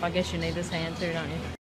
I guess you need this hand too, don't you?